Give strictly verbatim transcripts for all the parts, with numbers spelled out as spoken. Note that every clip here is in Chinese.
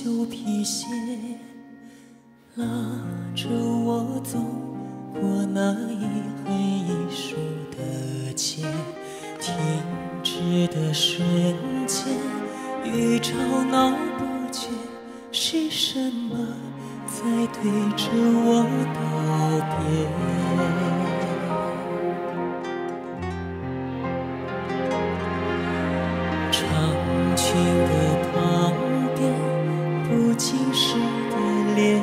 旧皮鞋，拉着我走过那一横一竖的街，停止的瞬间，与吵闹不绝，是什么在对着我道别？长裙的旁边，不经事的脸，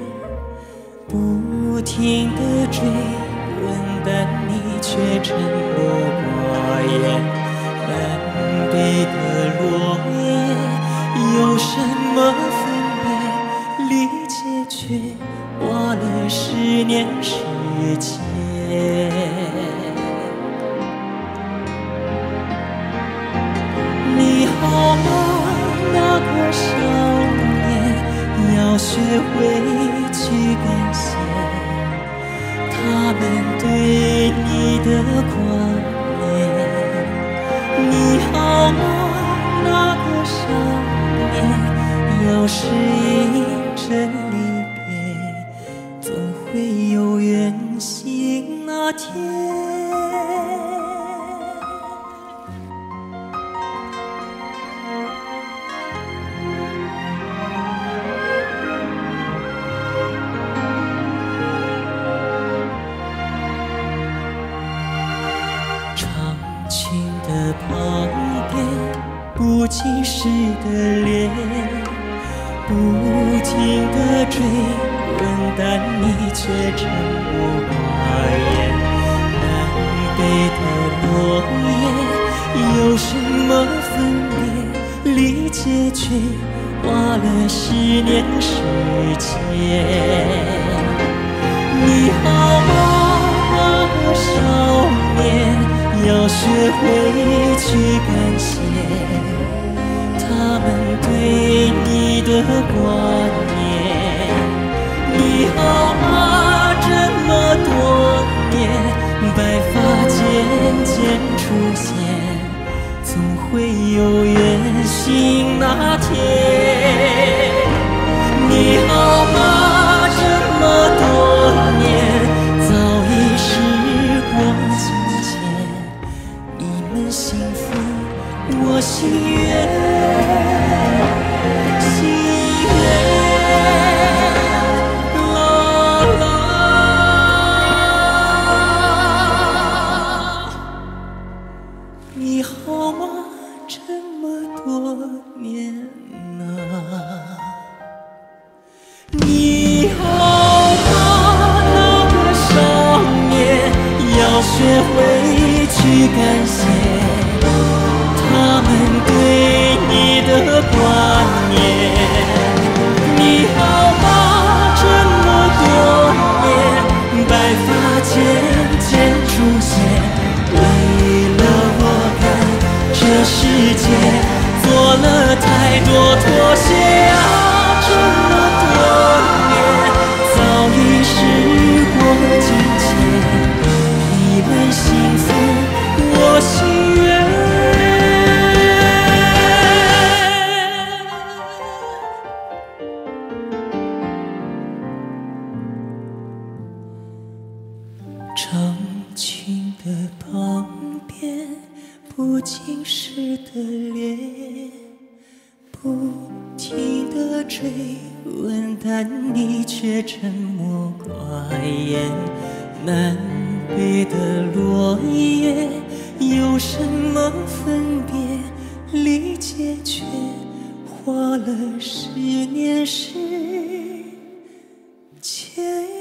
不停地追问，但你却沉默寡言。南北的落叶，有什么分别？理解却花了十年时间。你好吗，那个少年？要学会去感谢他们对你的挂念。你好吗，那个少年？要适应这离别，总会有远行那天。的旁边，不经事的脸，不停地追问，但你却沉默寡言。南北的落叶，有什么分别？理解却花了十年时间。你好吗，那个少年？要学会去感谢他们对你的挂念。你好吗，这么多年，白发渐渐出现，总会有远行那天。你好吗，这么多年，早已时过境迁。幸福，我心愿，心愿，啦啦。你好吗？这么多年啊，你好吗？那个少年，要学会去感谢他们对你的挂念。你好吗，这么多年，白发渐渐出现，为了我看这世界做了太多妥协啊。这么多年，早已时过境迁，你们幸福，我心愿。长裙的旁边，不经事的脸，不停地追问，但你却沉默寡言。南北的落叶，有什么分别？理解却花了十年时间。